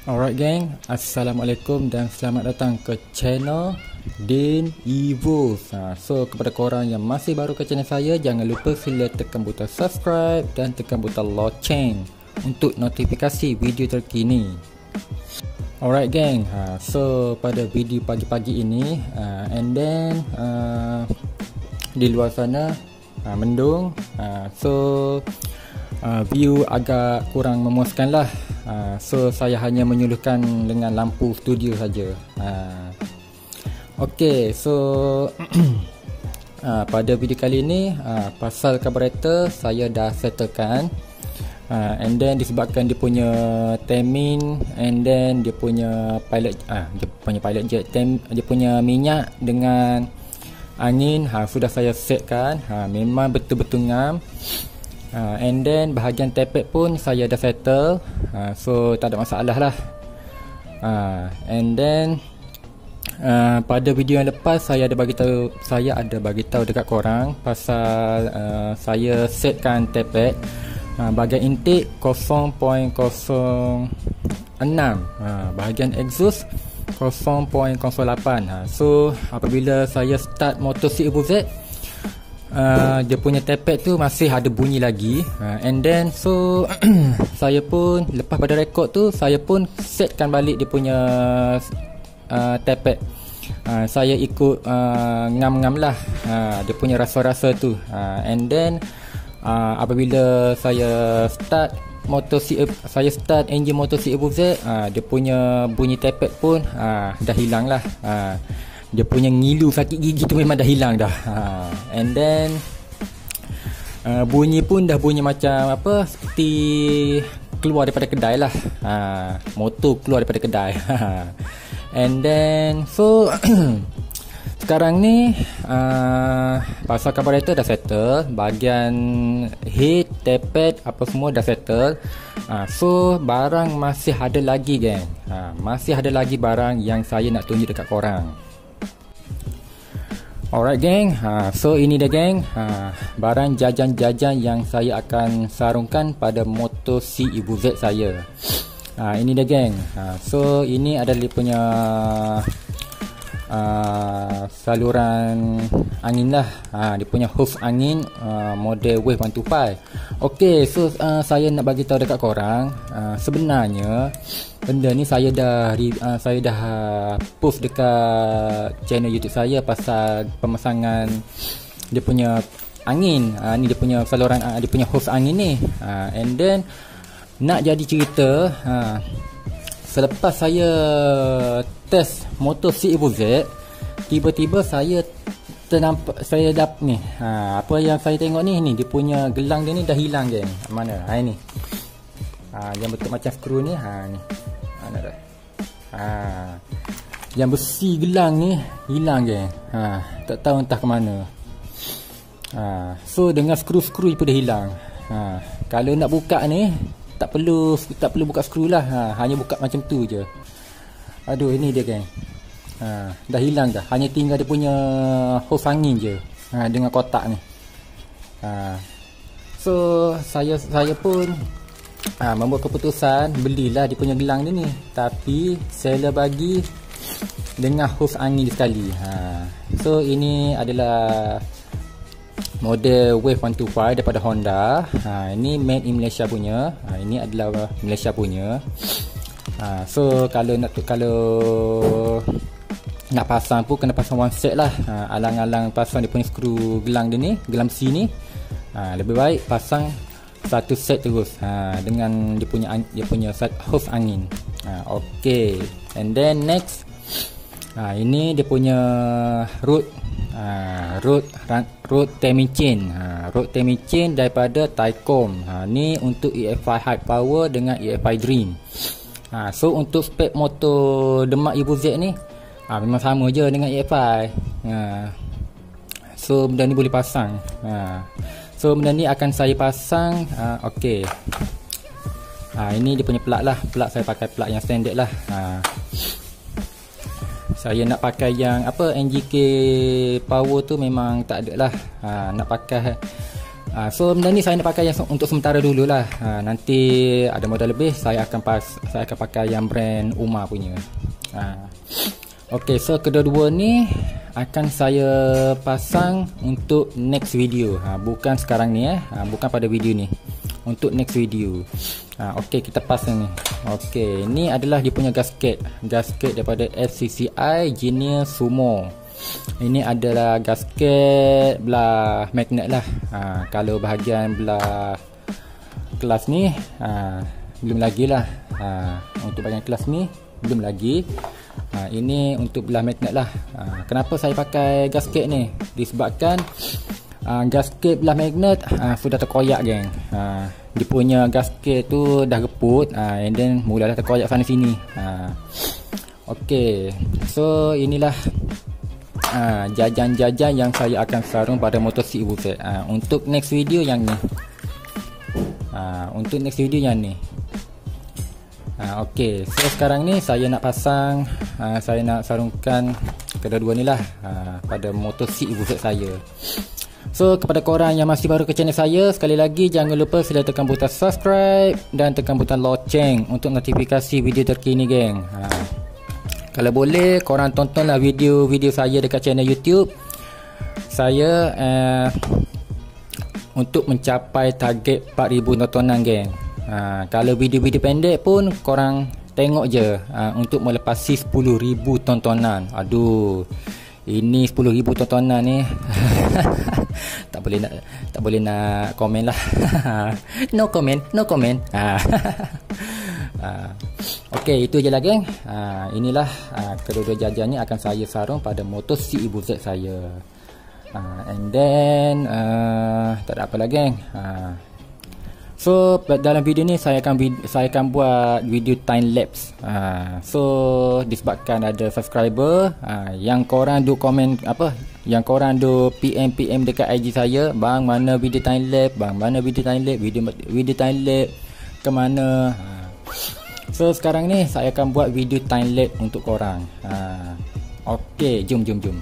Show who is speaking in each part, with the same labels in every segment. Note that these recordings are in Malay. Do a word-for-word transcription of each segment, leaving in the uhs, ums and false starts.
Speaker 1: Alright gang, Assalamualaikum dan selamat datang ke channel Din Evo. ha, So kepada korang yang masih baru ke channel saya, jangan lupa sila tekan butang subscribe dan tekan butang loceng untuk notifikasi video terkini. Alright gang, ha, so pada video pagi-pagi ini uh, and then uh, di luar sana uh, mendung, uh, so uh, view agak kurang memuaskan lah. Uh, so saya hanya menyuluhkan dengan lampu studio saja. Uh, ok, so uh, pada video kali ini uh, pasal carburetor saya dah settlekan. uh, And then disebabkan dia punya timing, and then dia punya pilot ah uh, dia punya pilot jet tem, dia punya minyak dengan angin ha, sudah saya setkan. ha, Memang betul-betul ngam. Uh, and then bahagian tapered pun saya dah settle. uh, So tak ada masalah lah. uh, And then uh, pada video yang lepas saya ada bagi tahu Saya ada bagi tahu dekat korang pasal uh, saya setkan tapered uh, bahagian intake kosong perpuluhan kosong enam, uh, bahagian exhaust kosong perpuluhan kosong lapan. uh, So apabila saya start motor C Evo Z, Uh, dia punya tapered tu masih ada bunyi lagi. uh, And then so saya pun lepas pada rekod tu, saya pun setkan balik dia punya uh, tapered. uh, Saya ikut uh, ngam-ngam lah uh, dia punya rasa-rasa tu. uh, And then uh, apabila saya start motor C, saya start engine motor C Evo Z, uh, dia punya bunyi tapered pun uh, dah hilang lah. uh, Dia punya ngilu sakit gigi tu memang dah hilang dah. ha. And then uh, bunyi pun dah bunyi macam apa, seperti keluar daripada kedai lah. ha. Motor keluar daripada kedai. And then so sekarang ni uh, pasal carburetor dah settle, bahagian head, tapered apa semua dah settle. uh, So barang masih ada lagi gang. ha. Masih ada lagi barang yang saya nak tunjuk dekat korang. Alright gang, ha, so ini dia gang, ha, barang jajan-jajan yang saya akan sarungkan pada motor C Evo Z saya. ha, Ini dia gang. ha, So ini adalah dia punya uh, saluran angin lah. ha, Dia punya hose angin uh, model Wave seratus dua puluh lima. Ok, so uh, saya nak bagi tahu dekat korang, uh, sebenarnya benda ni saya dah uh, saya dah uh, post dekat channel YouTube saya pasal pemasangan dia punya angin. uh, Ni dia punya saluran, uh, dia punya hose angin ni. uh, And then nak jadi cerita, uh, selepas saya test motor C Evo Z, tiba-tiba saya ternampak, saya dapat ni, ha, apa yang saya tengok ni, ni dia punya gelang dia ni dah hilang geng. Mana? Ha ni. Ha, yang betul macam skru ni, ha ni. Mana dah? Ha. Yang besi gelang ni hilang geng. Ha, tak tahu entah ke mana. Ha, so dengan skru-skru pun dah hilang. Ha, kalau nak buka ni tak perlu tak perlu buka skru lah. Ha, hanya buka macam tu je. Aduh, ini dia geng. Ha, dah hilang dah. Hanya tinggal dia punya hose angin je, ha, dengan kotak ni. ha. So saya saya pun ha, membuat keputusan belilah dia punya gelang dia ni, tapi seller bagi dengan hose angin sekali. ha. So ini adalah model Wave seratus dua puluh lima daripada Honda. ha, Ini made in Malaysia punya. ha, Ini adalah Malaysia punya. ha, So kalau nak kalau nak pasang pun kena pasang one set lah. ha, Alang-alang pasang dia punya skru gelang dia ni, gelang besi ni, ha, lebih baik pasang satu set terus, ha, dengan dia punya dia punya hose angin. ha, Ok, and then next, ha, ini dia punya root, ha, root root timing chain, ha, root timing chain daripada Taicom. ha, Ni untuk E F I High Power dengan E F I Dream. ha, So untuk spek motor Demak Evo Z ni, ha, memang sama je dengan E F I. ha. So benda ni boleh pasang. ha. So benda ni akan saya pasang. ha, Ok, ha, ini dia punya plug lah. Plug saya pakai plug yang standard lah. ha. Saya nak pakai yang apa, N G K power tu memang tak ada lah. ha, Nak pakai Uh, so benda ni saya nak pakai yang untuk sementara dululah. Uh, nanti ada modal lebih saya akan pas saya akan pakai yang brand Uma punya. Uh, Okey, so kedua-dua ni akan saya pasang untuk next video. Ha, bukan sekarang ni eh. Ha, bukan pada video ni. Untuk next video. Ha, Okey, kita pasang ni. Okey, ni adalah dia punya gasket. Gasket daripada F C C I Genius Sumo. Ini adalah gasket belah magnet lah. Ha, kalau bahagian belah kelas ni ha, belum lagi lah. Ha, untuk bahagian kelas ni belum lagi. Ha, ini untuk belah magnet lah. Ha, kenapa saya pakai gasket ni? Disebabkan ha, gasket belah magnet ha, sudah terkoyak geng. Ha, dia punya gasket tu dah reput, ha, and then mulalah terkoyak sana sini. Ha, Okey, so inilah ha, jajan-jajan yang saya akan sarung pada motor C Ibu Z. Ha, untuk next video yang ni. Ha, untuk next video yang ni. Ha, Okey, so sekarang ni saya nak pasang, ha, saya nak sarungkan kedua-dua ni lah ha, pada motor C Ibu Z saya. So kepada korang yang masih baru ke channel saya, sekali lagi jangan lupa sila tekan butang subscribe dan tekan butang loceng untuk notifikasi video terkini geng. Ha, kalau boleh korang tontonlah video-video saya dekat channel YouTube saya eh, untuk mencapai target empat ribu tontonan geng. Ha, kalau video-video pendek pun korang tengok je ha, untuk melepasi sepuluh ribu tontonan. Aduh, ini sepuluh ribu tontonan ni tak boleh nak tak boleh nak komen lah. No comment, no comment. Ha. Ha. Okey, itu je lah geng. Ha, inilah ha, kedua-dua jajan ni akan saya sarung pada motor C Ibu Z saya. Ha, and then uh, tak ada apa lah geng. Ha. So dalam video ni saya akan saya akan buat video time lapse. Ha, so disebabkan ada subscriber ha, yang korang do komen apa, yang korang do P M P M dekat I G saya, bang mana video time lapse, bang mana video time lapse, video video time lapse ke mana. Ha. So sekarang ni saya akan buat video time lapse untuk korang. Ha. Okey, jom jom jom.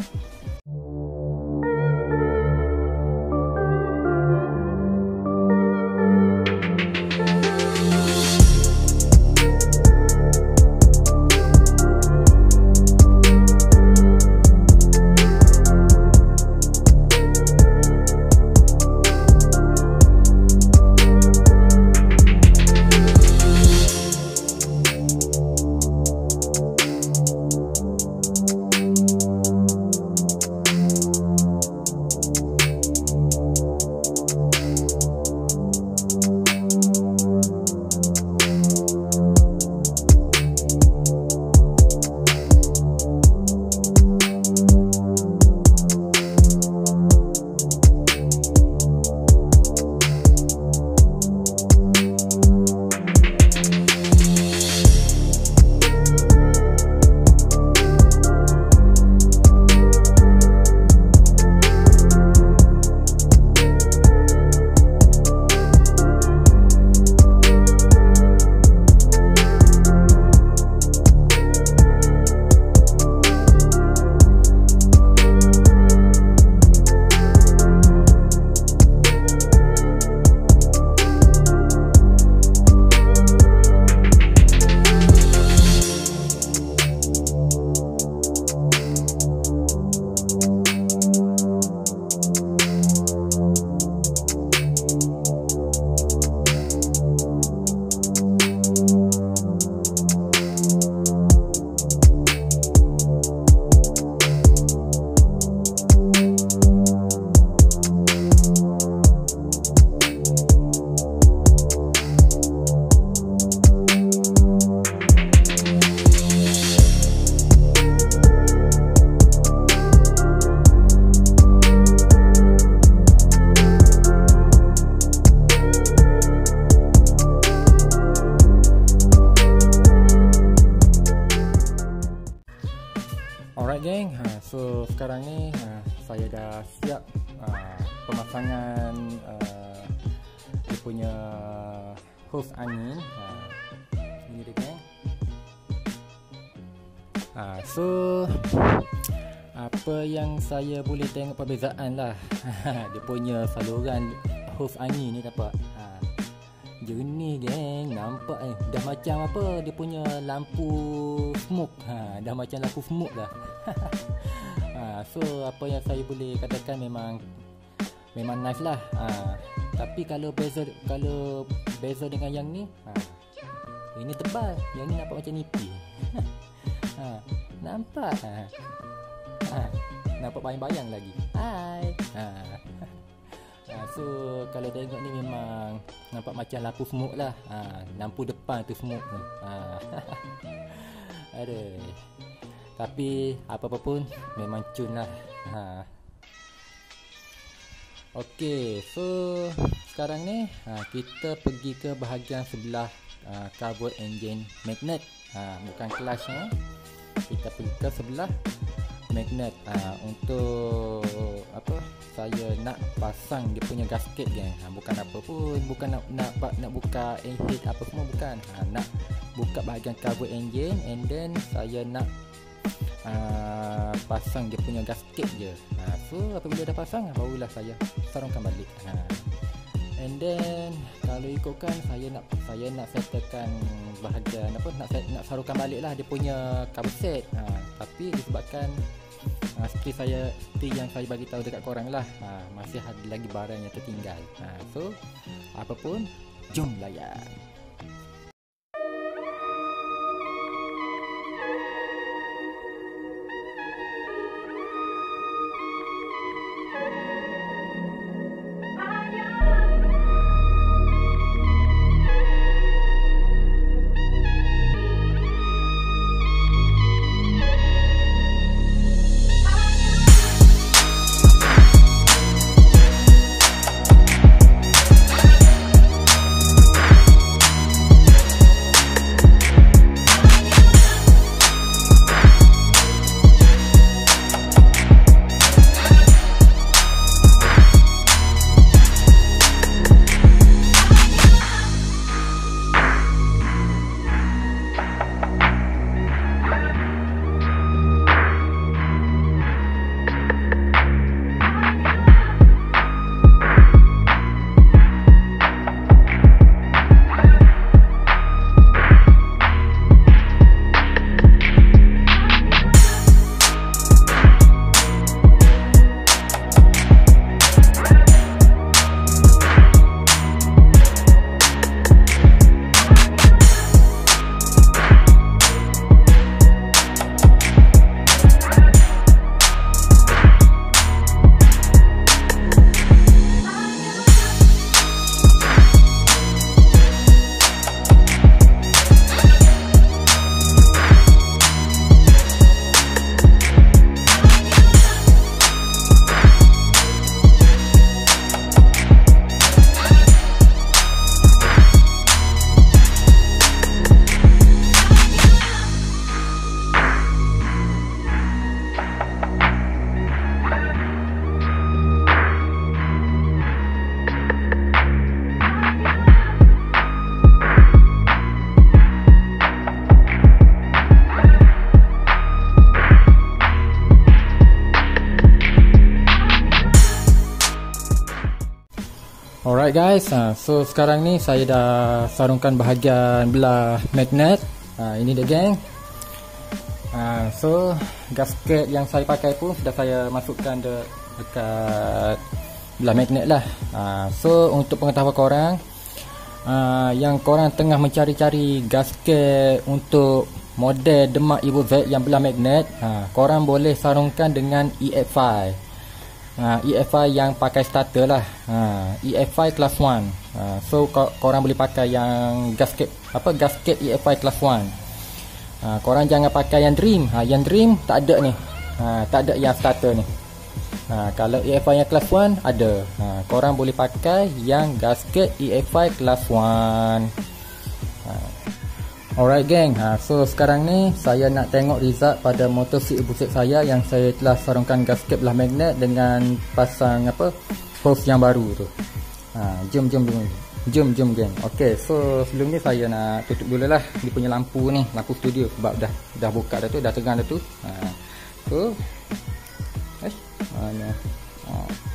Speaker 1: Alright geng, ha, so sekarang ni ha, saya dah siap ha, pemasangan uh, dia punya hose angin. Ha, ini dia geng. Ha, so apa yang saya boleh tengok perbezaan lah dia punya saluran hose angin ni nampak ha. Jernih geng, nampak eh dah macam apa dia punya lampu smoke ha, dah macam lampu smoke dah ha, so apa yang saya boleh katakan memang memang nice lah ha. Tapi kalau beza kalau beza dengan yang ni ha, ini tebal, yang ni nampak macam nipis ha, nampak ha. Ha, nampak bayang-bayang lagi. Hai. Ha. Ha, so kalau tengok ni memang nampak macam lampu smoke lah. Ha, lampu depan tu smoke tu. Ha. Aduh. Tapi apa-apa pun memang cun lah. Ha. Okey, so sekarang ni ha, kita pergi ke bahagian sebelah uh, carburetor engine magnet. Ha, bukan clutch-nya. Kita pergi ke sebelah magnet uh, untuk apa saya nak pasang dia punya gasket geng ha, bukan apa pun bukan nak nak nak buka head apa semua bukan ha, nak buka bahagian carburetor engine and then saya nak uh, pasang dia punya gasket je ha, so apabila dah pasang barulah saya sarungkan balik ha. And then kalau ikutkan saya nak saya nak settlekan bahagian apa nak set, nak sarungkan balik lah dia punya cover set ha, tapi disebabkan ha, seperti saya seperti yang saya bagi tahu dekat korang lah ha, masih ada lagi barang yang tertinggal ha, so apa pun jom layan. Alright guys, uh, so sekarang ni saya dah sarungkan bahagian belah magnet. Uh, ini dia geng. Uh, so gasket yang saya pakai pun sudah saya masukkan de dekat belah magnet lah. Uh, so untuk pengetahuan korang, uh, yang korang tengah mencari-cari gasket untuk model Demak Evo Z yang belah magnet, uh, korang boleh sarungkan dengan E F I. Ha, E F I yang pakai starter lah, ha, E F I class one. ha, So ko korang boleh pakai yang gasket apa gasket E F I class one. ha, Korang jangan pakai yang dream. ha, Yang dream tak ada ni, ha, tak ada yang starter ni. ha, Kalau E F I yang class one ada. ha, Korang boleh pakai yang gasket E F I class one. ha. Alright geng, ha, so sekarang ni saya nak tengok result pada motor seat buset saya yang saya telah sarungkan gasket belah magnet dengan pasang apa hose yang baru tu. Ha, jom jom jom jom jom geng. Okey, so sebelum ni saya nak tutup dulu lah dia punya lampu ni, lampu studio sebab dah dah buka dah tu, dah tegang dah tu. Ha, so Ha, ni. Ha.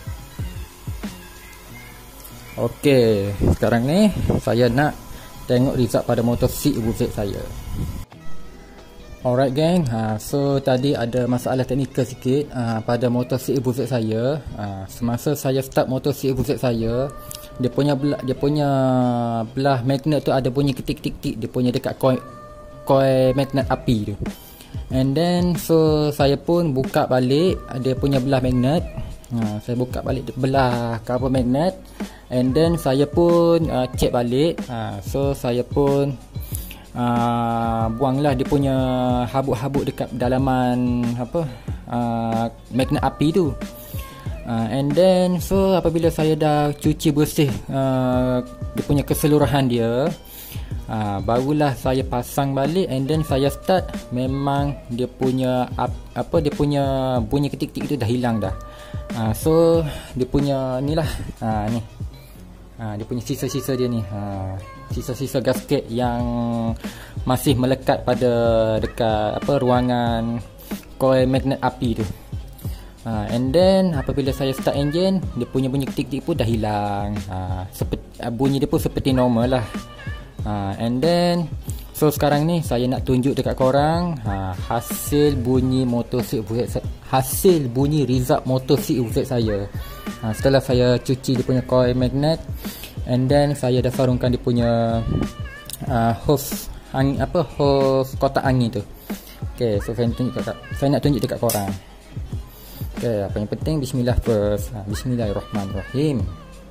Speaker 1: Okey, sekarang ni saya nak tengok result pada motor C U Z saya. Alright gang, ha, so tadi ada masalah teknikal sikit ha, pada motor C U Z saya. Ha, semasa saya start motor C U Z saya, dia punya belah, dia punya belah magnet tu ada bunyi ketik-ketik, dia punya dekat coil coil magnet api tu. And then so saya pun buka balik dia punya belah magnet. Ha, saya buka balik belah cover magnet. And then saya pun uh, check balik. uh, So saya pun uh, buanglah dia punya habuk-habuk dekat dalaman apa uh, magnet api tu. uh, And then so apabila saya dah cuci bersih uh, dia punya keseluruhan dia, uh, barulah saya pasang balik. And then saya start, memang dia punya ap, apa dia punya bunyi ketik-ketik itu dah hilang dah. uh, So dia punya ni lah, uh, ni Ha, dia punya sisa-sisa dia ni, ha, sisa-sisa gasket yang masih melekat pada dekat apa ruangan coil magnet api tu. ha, And then apabila saya start engine, dia punya bunyi ketik-ketik pun dah hilang. ha, seperti, bunyi dia pun seperti normal lah. ha, And then so sekarang ni saya nak tunjuk dekat korang ha, hasil bunyi motor C U Z, hasil bunyi result motor C U Z saya. ha, Setelah saya cuci dia punya coil magnet, and then saya dah sarungkan dia punya uh, hose angin, apa hose kotak angin tu. Okay, so saya nak tunjuk dekat, saya nak tunjuk dekat korang. Okay, apa yang penting bismillah first. ha, Bismillahirrahmanirrahim.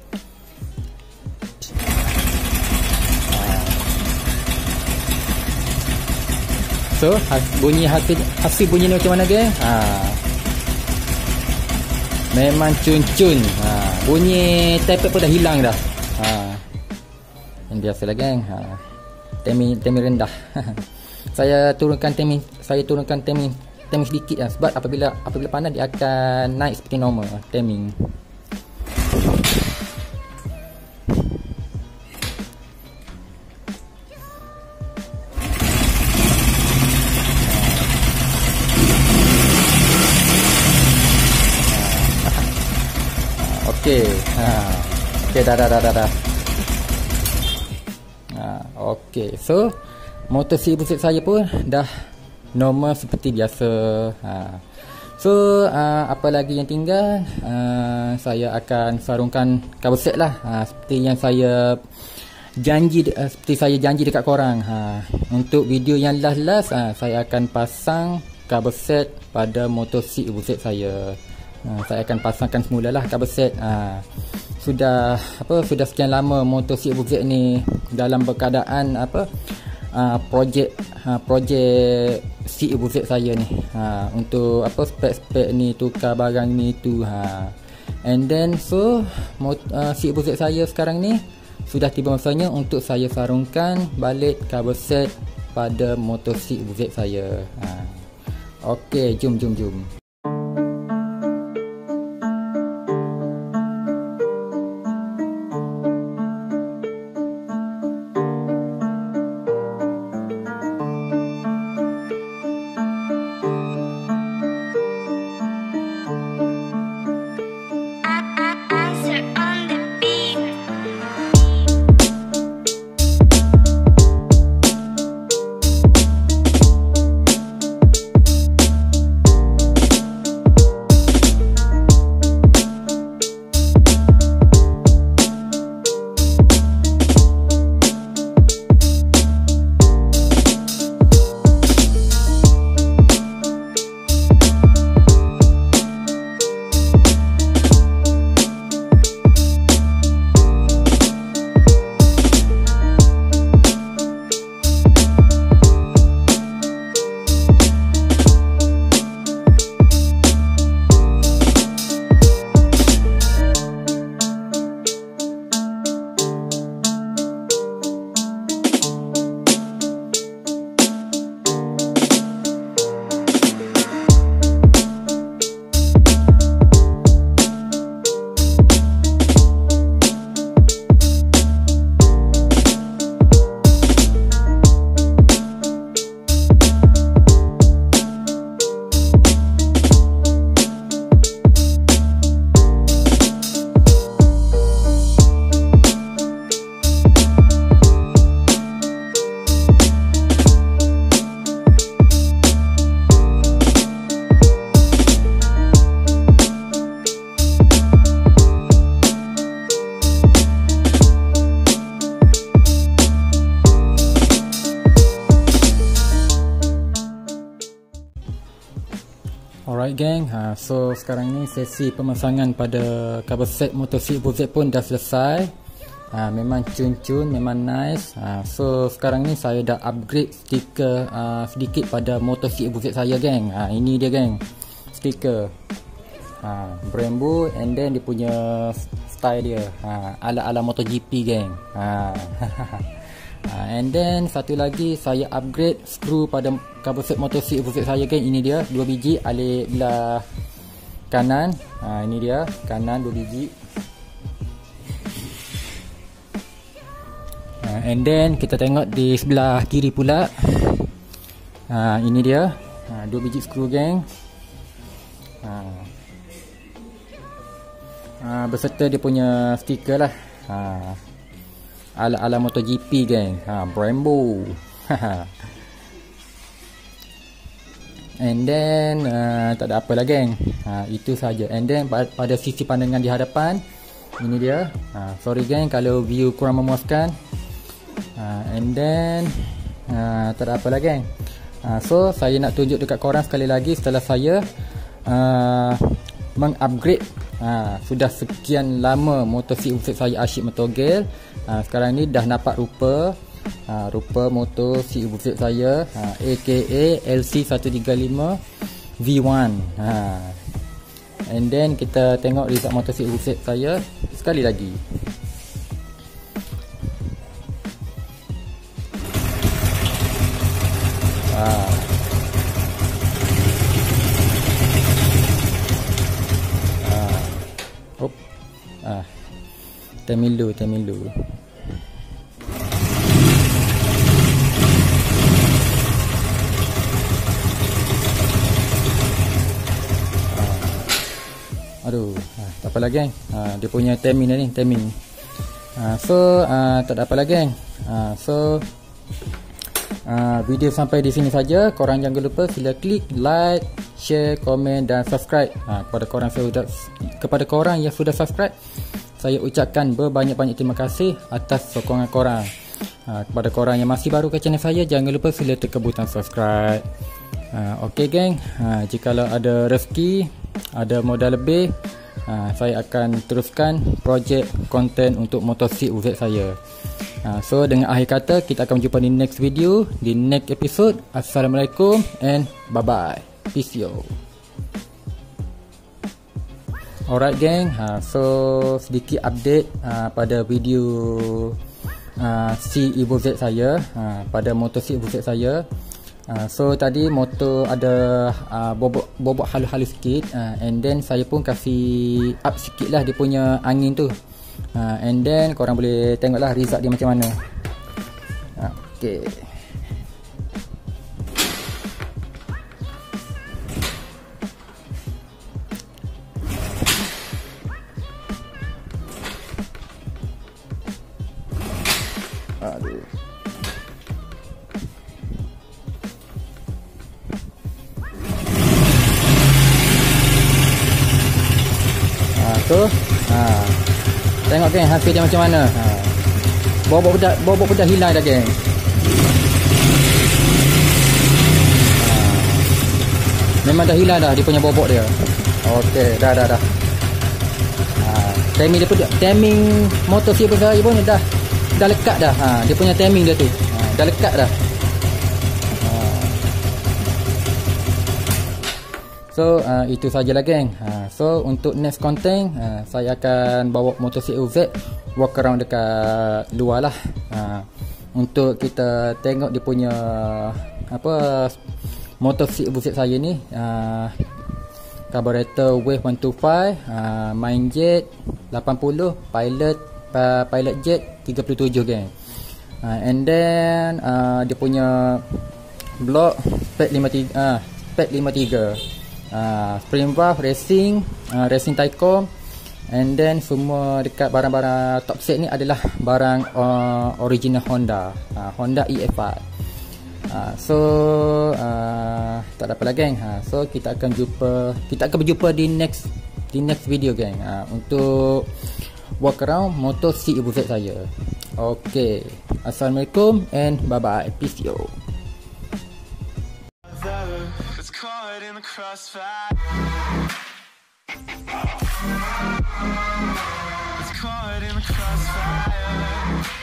Speaker 1: So has, bunyi hasil hasil bunyi ni macam mana geng? Ha. Memang cun-cun. Ha. Bunyi tape pun dah hilang dah. Ha. Yang biasalah geng. Ha. Temi temi rendah. Saya turunkan temi saya turunkan temi temi sedikit lah, sebab apabila apabila panas dia akan naik seperti normal timing. Okey. Ha. Okey, dah dah dah dah. dah. Ha, okey. So, motor C U Z saya pun dah normal seperti biasa. Ha. So, uh, apa lagi yang tinggal? Uh, saya akan sarungkan kabel set lah. Ha, seperti yang saya janji uh, seperti saya janji dekat korang. Ha, untuk video yang last-last, uh, saya akan pasang kabel set pada motor C U Z saya. Ha, saya akan pasangkan semulalah kabel set. Ha, sudah apa sudah sekian lama motor C U Z ni dalam berkeadaan apa uh, projek uh, projek C U Z saya ni. Ha, untuk apa spek-spek ni, tukar barang ni tu. Ha. And then so mot, uh, C U Z saya sekarang ni sudah tiba masanya untuk saya sarungkan balik kabel set pada motor C U Z saya. Ha. Okey, jom jom jom. Alright gang, ha, so sekarang ni sesi pemasangan pada cover set motor C Evo Z pun dah selesai. ha, Memang cun-cun, memang nice. ha, So sekarang ni saya dah upgrade stiker uh, sedikit pada motor C Evo Z saya gang. ha, Ini dia gang, stiker ha, Brembo, and then dia punya style dia, ha, ala-ala MotoGP gang. ha. Uh, and then satu lagi saya upgrade skru pada cover set motor C Evo Z saya kan. Ini dia dua biji alik belah kanan. uh, Ini dia kanan dua biji. uh, And then kita tengok di sebelah kiri pula. uh, Ini dia uh, dua biji skru gang. uh, uh, Beserta dia punya stiker lah. uh, Ala-ala MotoGP gang. ha, Brembo. And then uh, tak ada apa lah gang. ha, Itu saja. And then pada sisi pandangan di hadapan, ini dia. ha, Sorry gang kalau view kurang memuaskan. ha, And then uh, tak ada apa lah gang. ha, So saya nak tunjuk dekat korang sekali lagi setelah saya uh, mengupgrade. Ha, sudah sekian lama motor C Evo Z saya asyik mentogel. ha, Sekarang ni dah nampak rupa ha, Rupa motor C Evo Z saya, ha, aka L C seratus tiga puluh lima V satu. ha. And then kita tengok result motor C Evo Z saya sekali lagi. ha. Ah, Temilu, Temilu. Ah. Aduh, ah, tak apalah geng. Ah, dia punya timing ni, timing. Ah, so, ah, tak ada apalah geng. Ah, so, ah, video sampai di sini saja. Korang jangan lupa sila klik like, share, komen dan subscribe. Ha, kepada korang saya sudah, kepada korang yang sudah subscribe, saya ucapkan berbanyak-banyak terima kasih atas sokongan korang. Ha, kepada korang yang masih baru ke channel saya, jangan lupa sila tekan butang subscribe. Ha, Okey geng, ha, jikalau ada rezeki, ada modal lebih, ha, saya akan teruskan projek konten untuk motor C Evo Z saya. Ha, so dengan akhir kata, kita akan berjumpa di next video, di next episode. Assalamualaikum and bye bye. Peace yo. Alright gang, ha, so sedikit update ha, pada video ha, C Evo Z saya, ha, pada motor C Evo Z saya. ha, So tadi motor ada ha, bobok bobok halus-halus sikit, ha, and then saya pun kasih up sikit lah dia punya angin tu. ha, And then korang boleh tengoklah result dia macam mana. ha, Okay. Aduh. Ha, tu. Ha. Tengok geng hasil dia macam mana. Ha. Bobok dah bobok dah hilang dah geng. Ha. Memang dah hilang dah dia punya bobok dia. Okey, dah dah dah. Ha, timing dia pun timing motor C Evo Z saya pun dah dah lekat dah. Ha, dia punya timing dia tu. Ha, dah lekat dah. Ha. So uh, itu sajalah geng. Ha, so untuk next content, uh, saya akan bawa motor C Evo Z walk around dekat luar lah. Ha, untuk kita tengok dia punya apa motor C Evo Z saya ni. Uh, Carburetor Wave seratus dua puluh lima, uh, main jet lapan puluh, pilot uh, pilot jet tiga puluh tujuh geng. uh, And then uh, dia punya block spec lima puluh tiga, uh, spec lima puluh tiga, uh, spring valve racing, uh, racing Taicom. And then semua dekat barang-barang top set ni adalah barang uh, original Honda, uh, Honda E F I. Uh, so uh, tak ada apa lah geng. uh, So kita akan jumpa Kita akan berjumpa di next Di next video geng, uh, untuk walk around motor C Evo Z saya. Okay, Assalamualaikum and bye bye. Peace yo.
Speaker 2: the crossfire. It's caught in the crossfire.